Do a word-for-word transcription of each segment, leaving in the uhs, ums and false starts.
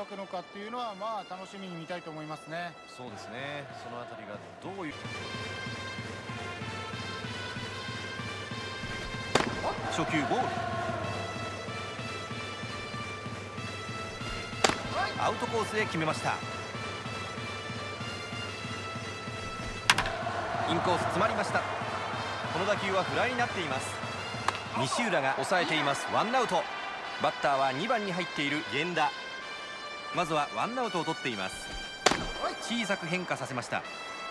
開くのかっていうのは、まあ楽しみに見たいと思いますね。 そうですね、そのあたりがどういう初球ボール、アウトコースへ決めました。インコース詰まりました。この打球はフライになっています。西浦が抑えています。ワンアウト。バッターはにばんに入っている源田。まずはワンアウトを取っています。小さく変化させました。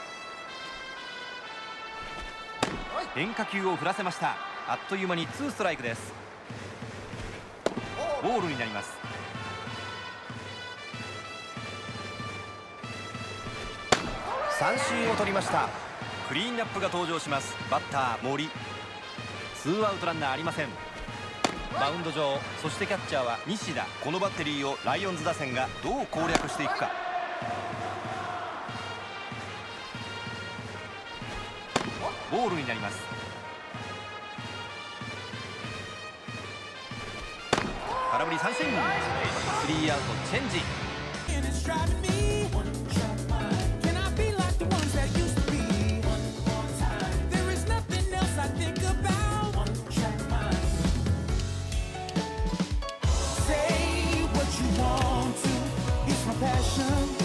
変化球を振らせました。あっという間にツーストライクです。ボールになります。三振を取りました。クリーンアップが登場します。バッター森。ツーアウトランナーありません。マウンド上、そしてキャッチャーは西田。このバッテリーをライオンズ打線がどう攻略していくか。ボールになります。空振り三振。スリーアウトチェンジ。 Passion